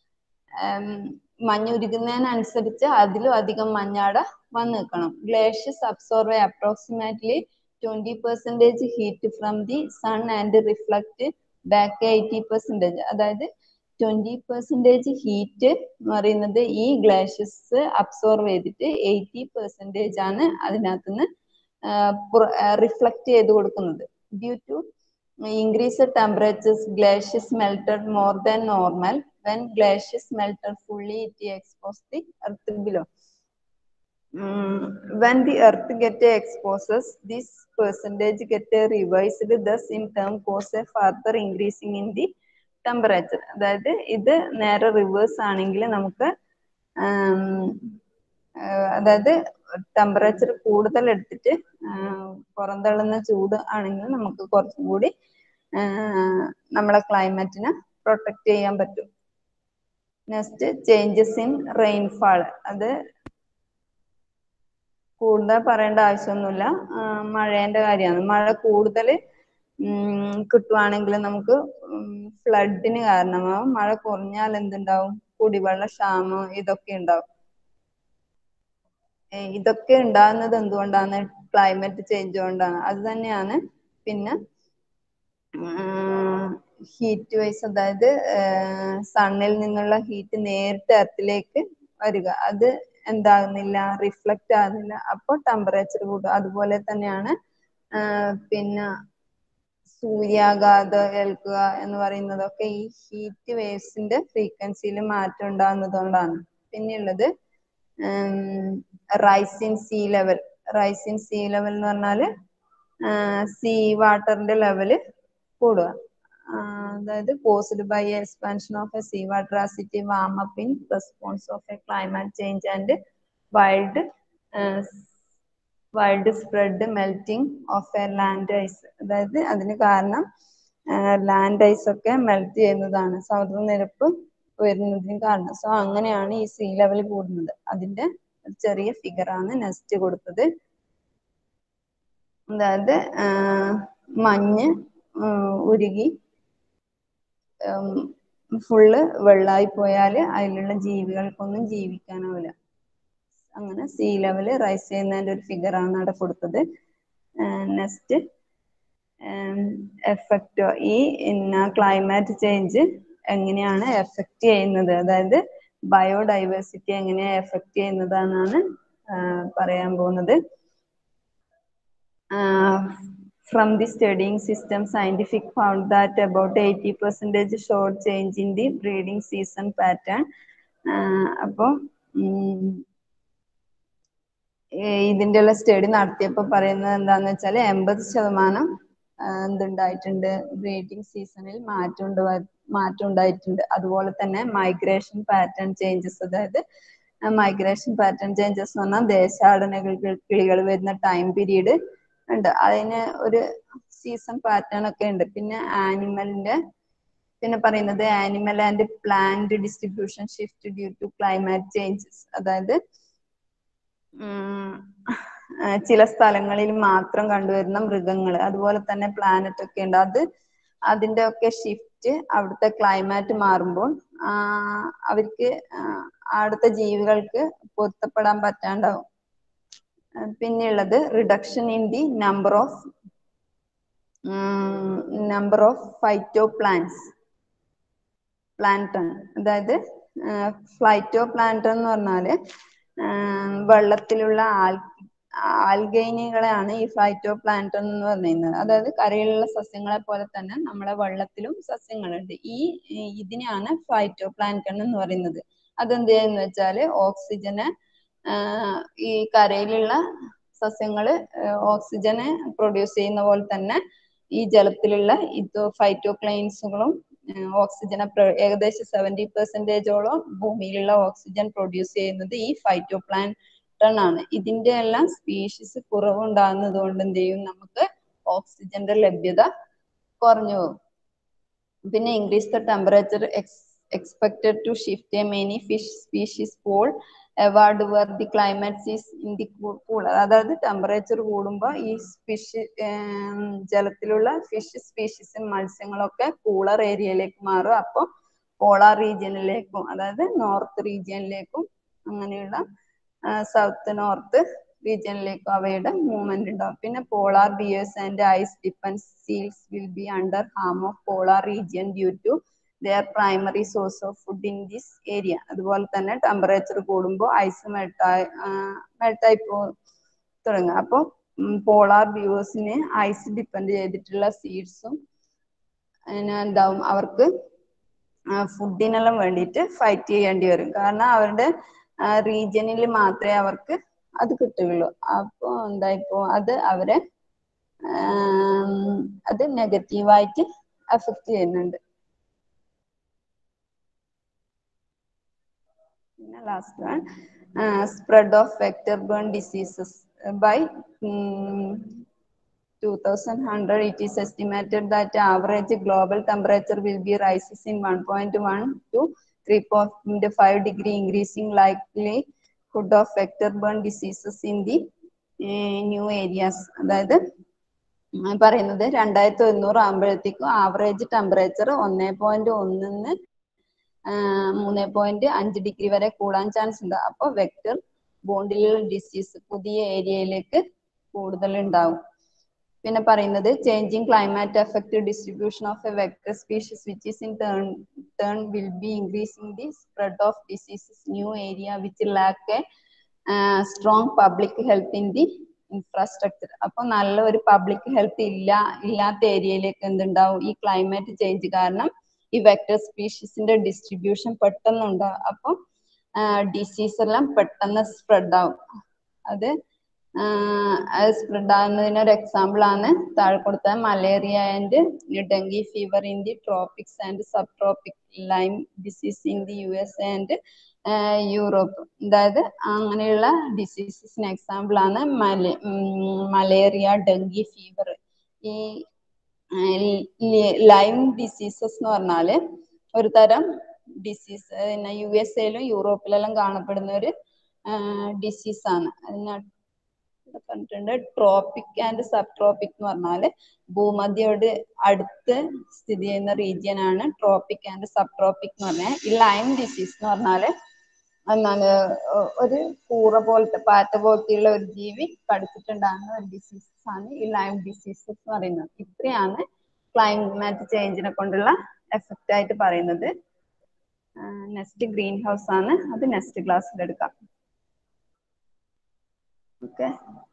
മഞ്ഞ് ഉരുകുന്നതിനനുസരിച്ച് അതിലും അധികം മഞ്ഞാട വന്ന് നിൽക്കണം. Glaciers absorb approximately twenty percentage heat from the sun and reflect back eighty percentage. അതായത് ട്വന്റി പെർസെൻറ്റേജ് ഹീറ്റ് എന്ന് പറയുന്നത് ഈ ഗ്ലേഷ്യസ് അബ്സോർവ് ചെയ്തിട്ട് എയ്റ്റി പെർസെൻറ്റേജ് ആണ് അതിനകത്തുനിന്ന് റിഫ്ലക്ട് ചെയ്ത് കൊടുക്കുന്നത്. Due to increased temperatures, glaciers melted more than normal. When glaciers melted fully, it exposed the earth below. Mm, when the earth get exposes, this percentage get revised. Thus, in turn, cause a further increasing in the temperature. അതായത് ഇത് നേരെ reverse ആണെങ്കിൽ നമുക്ക് അതായത് temperature കൂടുതൽ എടുത്തിട്ട് പുറന്തള്ളുന്ന ചൂട് ആണെങ്കിൽ നമുക്ക് കുറച്ചും കൂടി നമ്മളെ ക്ലൈമറ്റിനെ പ്രൊട്ടക്ട് ചെയ്യാൻ പറ്റും. Next changes in rainfall. അത് കൂടുതൽ പറയേണ്ട ആവശ്യമൊന്നുമില്ല, മഴേന്റെ കാര്യമാണ്. മഴ കൂടുതൽ കിട്ടുവാണെങ്കിൽ നമുക്ക് ഫ്ലഡിന് കാരണമാവും. മഴ കുറഞ്ഞാൽ എന്തുണ്ടാവും, കുടിവെള്ള ക്ഷാമം ഇതൊക്കെ ഉണ്ടാവും. ഇതൊക്കെ ഉണ്ടാകുന്നത് എന്തുകൊണ്ടാണ്, ക്ലൈമറ്റ് ചേഞ്ച് കൊണ്ടാണ്. അത് തന്നെയാണ് പിന്നെ ഹീറ്റ് വൈസ്, അതായത് സണ്ണിൽ നിന്നുള്ള ഹീറ്റ് നേരിട്ട് എർത്തിലേക്ക് വരിക. അത് എന്താകുന്നില്ല, റിഫ്ലക്റ്റ് ആകുന്നില്ല. അപ്പോൾ ടെമ്പറേച്ചർ കൂടും. അതുപോലെ തന്നെയാണ് പിന്നെ സൂര്യാഘാതം ഏൽക്കുക എന്ന് പറയുന്നതൊക്കെ ഈ ഹീറ്റ് വേവ്സിന്റെ ഫ്രീക്വൻസിയിൽ മാറ്റം ഉണ്ടാകുന്നതുകൊണ്ടാണ്. പിന്നെയുള്ളത് rise in sea level. Rise in sea level എന്ന് പറഞ്ഞാൽ സീ വാട്ടറിന്റെ ലെവല് കൂടുക. അതായത് caused by expansion of a sea water as it warm up in response of a climate change and wild wild spread melting of a land ice. അതായത് അതിന് കാരണം land ice ഒക്കെ melt ചെയ്യുന്നതാണ്, സമുദ്രനിരപ്പ് വരുന്നതിന് കാരണം. സോ അങ്ങനെയാണ് ഈ സീ ലെവൽ കൂടുന്നത്. അതിന്റെ ചെറിയ ഫിഗറാണ് നെക്സ്റ്റ് കൊടുത്തത്. അതായത് മഞ്ഞ് ഉരുകി ഫുള്ള് വെള്ളമായി പോയാൽ അതിലുള്ള ജീവികൾക്കൊന്നും ജീവിക്കാനാവില്ല. അങ്ങനെ സീ ലെവൽ റൈസ് ചെയ്യുന്നതിന്റെ ഒരു ഫിഗറാണ് അവിടെ കൊടുത്തത്. നെക്സ്റ്റ് എഫക്റ്റ്, ഈ ക്ലൈമാറ്റ് ചേഞ്ച് എങ്ങനെയാണ് എഫക്റ്റ് ചെയ്യുന്നത്, അതായത് ബയോഡൈവേഴ്സിറ്റി എങ്ങനെയാണ് എഫക്റ്റ് ചെയ്യുന്നതെന്നാണ് പറയാൻ പോകുന്നത്. From the studying system, scientific found that about eighty percentage showed change in the breeding season pattern. അപ്പോൾ ഇതിൻ്റെ ഉള്ള സ്റ്റഡി നടത്തിയപ്പോൾ പറയുന്നത് എന്താണെന്ന് വെച്ചാൽ എൺപത് ശതമാനം എന്തുണ്ടായിട്ടുണ്ട്, ബ്രീഡിംഗ് സീസണിൽ മാറ്റം മാറ്റം ഉണ്ടായിട്ടുണ്ട്. അതുപോലെ തന്നെ മൈഗ്രേഷൻ പാറ്റേൺ ചേഞ്ചസ്, അതായത് മൈഗ്രേഷൻ പാറ്റേൺ ചേഞ്ചസ് എന്ന് പറഞ്ഞാൽ ദേശാടനകൾ കിളികൾ വരുന്ന ടൈം പീരീഡ് ഉണ്ട്, അതിന് ഒരു സീസൺ പാറ്റേൺ ഒക്കെ ഉണ്ട്. പിന്നെ ആനിമലിന്റെ പിന്നെ പറയുന്നത് animal and plant distribution shift due to climate changes. അതായത് ചില സ്ഥലങ്ങളിൽ മാത്രം കണ്ടുവരുന്ന മൃഗങ്ങൾ, അതുപോലെ തന്നെ പ്ലാനറ്റ് ഒക്കെ ഉണ്ട്. അത് അതിന്റെ ഒക്കെ ഷിഫ്റ്റ് അവിടുത്തെ ക്ലൈമാറ്റ് മാറുമ്പോൾ അവർക്ക് അവിടുത്തെ ജീവികൾക്ക് പൊരുത്തപ്പെടാൻ പറ്റാണ്ടാവും. പിന്നെയുള്ളത് reduction in the number of number of phyto plants plankton. അതായത് ഫ്ലൈറ്റോ പ്ലാന്റൺ എന്ന് പറഞ്ഞാല് വെള്ളത്തിലുള്ള ആൽ ആൽഗൈനുകളെയാണ് ഈ ഫൈറ്റോ പ്ലാന്റൺ എന്ന് പറയുന്നത്. അതായത് കരയിലുള്ള സസ്യങ്ങളെ പോലെ തന്നെ നമ്മളെ വെള്ളത്തിലും സസ്യങ്ങളുണ്ട്. ഈ ഇതിനെയാണ് ഫൈറ്റോ പ്ലാന്റൺ എന്ന് പറയുന്നത്. അതെന്ത് ചെയ്യുന്ന വെച്ചാല് ഓക്സിജന് ഈ കരയിലുള്ള സസ്യങ്ങള് ഓക്സിജന് പ്രൊഡ്യൂസ് ചെയ്യുന്ന പോലെ തന്നെ ഈ ജലത്തിലുള്ള ഇത് ഫൈറ്റോപ്ലാന്റ്സുകളും ഓക്സിജനെ ഏകദേശം സെവന്റി പെർസെന്റേജോളം ഭൂമിയിലുള്ള ഓക്സിജൻ പ്രൊഡ്യൂസ് ചെയ്യുന്നത് ഈ ഫൈറ്റോ പ്ലാന്റൺ ആണ്. ഇതിന്റെ എല്ലാം സ്പീഷീസ് കുറവുണ്ടാകുന്നത് കൊണ്ട് എന്ത് ചെയ്യും, നമുക്ക് ഓക്സിജന്റെ ലഭ്യത കുറഞ്ഞു പോകും. പിന്നെ increase the temperature expected to shift a many fish species poleward where the climate is in the cooler. അതായത് ടെമ്പറേച്ചർ കൂടുമ്പോൾ ഈ ഫിഷ് ജലത്തിലുള്ള ഫിഷ് സ്പീഷീസ് മത്സ്യങ്ങളൊക്കെ കൂളർ ഏരിയയിലേക്ക് മാറും. അപ്പോൾ പോളാർ റീജിയനിലേക്കും അതായത് നോർത്ത് റീജിയനിലേക്കും അങ്ങനെയുള്ള സൗത്ത് നോർത്ത് റീജിയനിലേക്കും അവയുടെ മൂവ്മെന്റ് ഉണ്ടാവും. പിന്നെ polar bears and ice depend seals will be under harm of polar region due to their primary source of food in this area. അതുപോലെ തന്നെ ടെമ്പറേച്ചർ കൂടുമ്പോൾ ഐസ് മെൽട്ടായി മെൽട്ടായി പോ തുടങ്ങുക. അപ്പോൾ പോളാർ വ്യൂവേഴ്സിന് ഐസ് ഡിപ്പെൻഡ് ചെയ്തിട്ടുള്ള സീഡ്സും എന്താവും, അവർക്ക് ഫുഡിനെല്ലാം വേണ്ടിയിട്ട് ഫൈറ്റ് ചെയ്യേണ്ടി വരും. കാരണം അവരുടെ റീജിയനിൽ മാത്രമേ അവർക്ക് അത് കിട്ടുകയുള്ളൂ. അപ്പോൾ എന്തായിപ്പോ അത് അവരെ അത് നെഗറ്റീവായിട്ട് അഫക്റ്റ് ചെയ്യുന്നുണ്ട്. Last one, uh, spread of vector-borne diseases. Uh, by um, two thousand one hundred, it is estimated that average global temperature will be rises in one point one to three point five degree, increasing likelihood of vector-borne diseases in the uh, new areas. അതായത് പറയുന്നത് രണ്ടായിരത്തി തൊണ്ണൂറ് ആകുമ്പോഴത്തേക്കും average temperature ഒന്നേ point ഒന്നിന്ന് മൂന്ന് point അഞ്ച് degree വരെ കൂടാൻ ചാൻസ് ഉണ്ട്. അപ്പോൾ വെക്ടർ ബോണ്ടിലുള്ള ഡിസീസ് പുതിയ ഏരിയയിലേക്ക് കൂടുതൽ ഉണ്ടാവും. പിന്നെ പറയുന്നത് changing climate effect distribution of a vector species which is in turn turn will be increasing the spread of diseases new area which lack a strong public health in the infrastructure. അപ്പൊ നല്ല ഒരു public health ഇല്ല ഇല്ലാത്ത ഏരിയയിലേക്ക് എന്തുണ്ടാവും, ഈ climate change കാരണം ഈ വെക്ടർ സ്പീഷീസിന്റെ ഡിസ്ട്രിബ്യൂഷൻ പെട്ടെന്ന് ഉണ്ടാവും. അപ്പം ഡിസീസ് എല്ലാം പെട്ടെന്ന് സ്പ്രെഡ് ആവും. അത് അത് സ്പ്രെഡ് ആകുന്നതിന് ഒരു എക്സാമ്പിൾ ആണ് താഴെ കൊടുത്ത malaria and dengue fever in the tropics and sub tropic, Lyme disease in the U S A and Europe. അതായത് അങ്ങനെയുള്ള ഡിസീസസിന് എക്സാമ്പിൾ ആണ് മലേ മലേറിയ, ഡെങ്കി ഫീവർ. ഈ ലൈം ഡിസീസസ് എന്ന് പറഞ്ഞാല് ഒരു തരം ഡിസീസ്, പിന്നെ യു എസ് എയിലും യൂറോപ്പിലെല്ലാം കാണപ്പെടുന്ന ഒരു ഡിസീസ് ആണ്. അതിന് പറഞ്ഞിട്ടുണ്ട് ട്രോപ്പിക് ആൻഡ് സബ് ട്രോപ്പിക് എന്ന് പറഞ്ഞാല് ഭൂമധ്യയോട് അടുത്ത് സ്ഥിതി ചെയ്യുന്ന റീജിയൻ ആണ് ട്രോപ്പിക് ആൻഡ് സബ് ട്രോപ്പിക് എന്ന് പറഞ്ഞാൽ. ഈ ലൈം ഡിസീസ് എന്ന് പറഞ്ഞാല് എന്നാല് ഒരു കൂറ പോലത്തെ പാറ്റ പോലത്തെയുള്ള ഒരു ജീവി കടിച്ചിട്ടുണ്ടാകുന്ന ഒരു ഡിസീസസ് ആണ് ഈ ലൈം ഡിസീസസ് എന്ന് പറയുന്നത്. ഇത്രയാണ് ക്ലൈമറ്റ് ചേഞ്ചിനെ കൊണ്ടുള്ള എഫക്റ്റ് ആയിട്ട് പറയുന്നത്. നെക്സ്റ്റ് ഗ്രീൻ ഹൗസ് ആണ്, അത് നെക്സ്റ്റ് ക്ലാസ്സിൽ എടുക്കാം. ഓക്കെ.